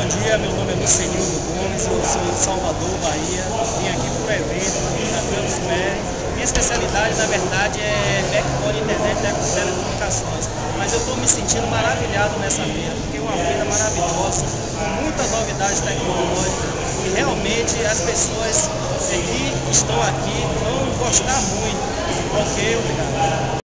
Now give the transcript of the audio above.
dia, meu nome é Lucenildo Gomes, eu sou de Salvador, Bahia. Vim aqui por evento, na Campus Mary. Minha especialidade, na verdade, é backbone, internet e telecomunicações. Mas eu estou me sentindo maravilhado nessa feira, porque é uma feira maravilhosa, com muitas novidades tecnológicas. E realmente as pessoas que estão aqui vão gostar muito. Ok, obrigado.